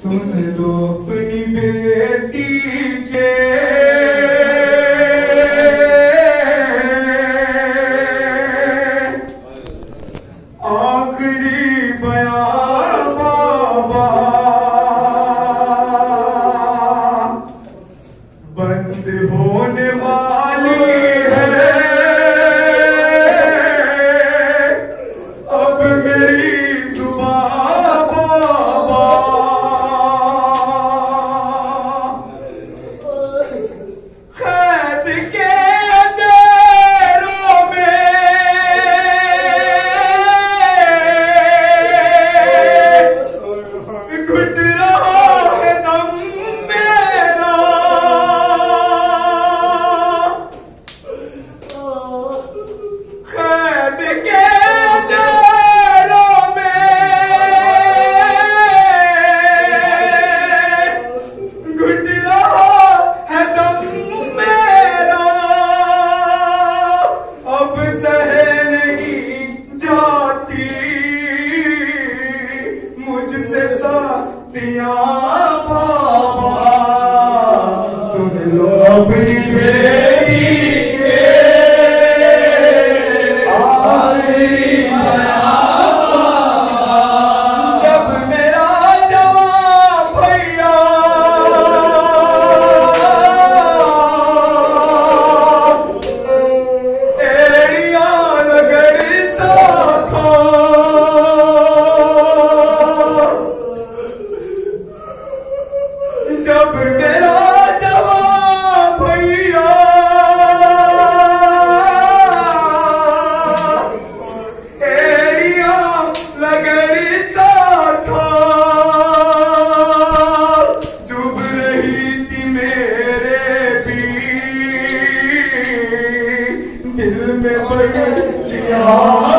सुन लो अपनी बेटी के आखिरी बयान बाबा, बंद होने वाली है अब मेरी जुबान बाबा। खैद के अंधेरों में घुट रहा है दम मेरा, खैद के अंधेरों में घुट रहा है दम मेरा, अब सहे नहीं जाती मुझसे साथियां बाबा। सुन लो अपनी बेटी के आखिरी बयान बाबा, जब मेरा जवान भैया एड़ियां रगड़ता था, जब मेरा जवान भैया एड़ियां रगड़ता था, चुभ रही थी मेरे भी दिल में बड़ी चिया